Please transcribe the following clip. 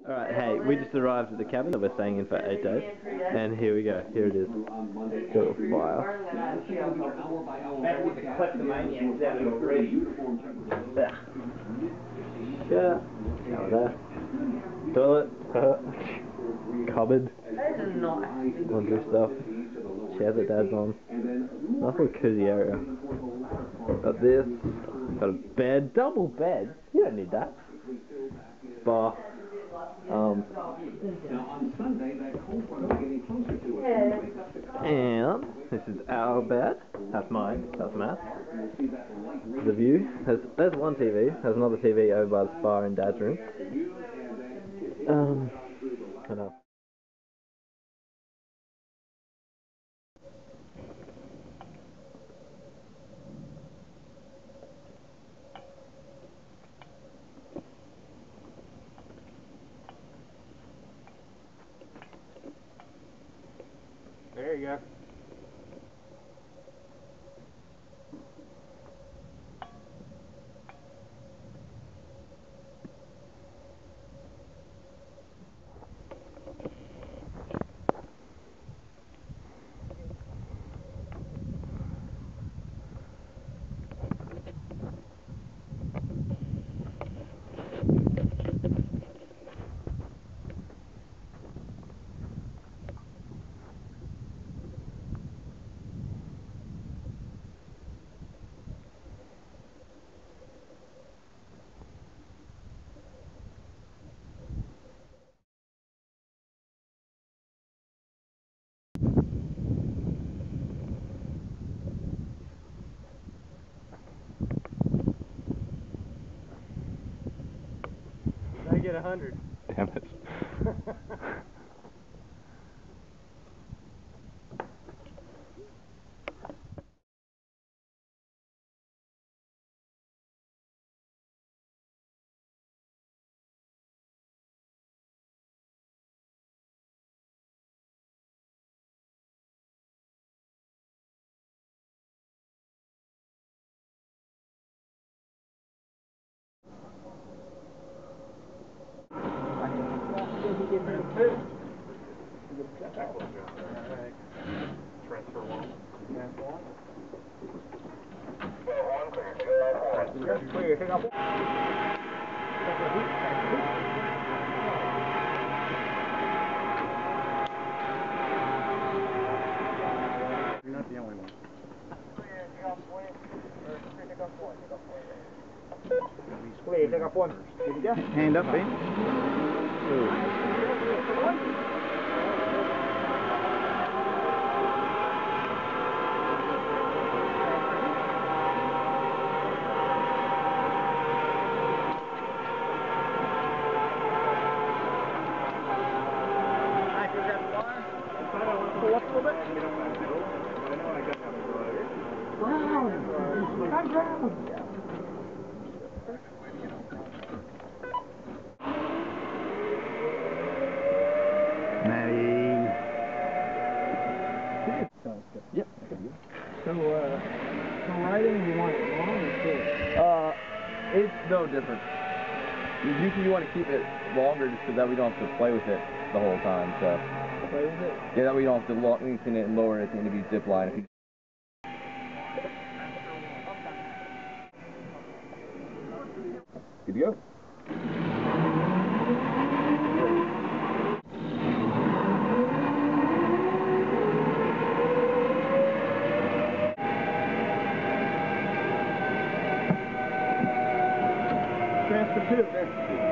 Alright, hey, we just arrived at the cabin that we're staying in for 8 days. And here we go, here it is. Little fire. Yeah. Shower there. Toilet. Cupboard. Laundry stuff. Chair that Dad's on. Nice little cozy area. Got this. Got a bed. Double bed. You don't need that. Bar. And this is our bed. That's mine. That's Matt. The view. There's one TV. There's another TV over by the spa in Dad's room. I know. There you go. I get 100. Damn it. Transfer one. Clear, pick up one. You're not the only one. Clear, pick up one. Here you go. Hand up, Ben. Yep. So riding, you want it long or short? It's no different. Usually you want to keep it longer just so that we don't have to play with it the whole time, so. Play with it? Yeah, that way you don't have to lengthen it and lower it at the end of each zip line. If you good to go. Transfer two. There.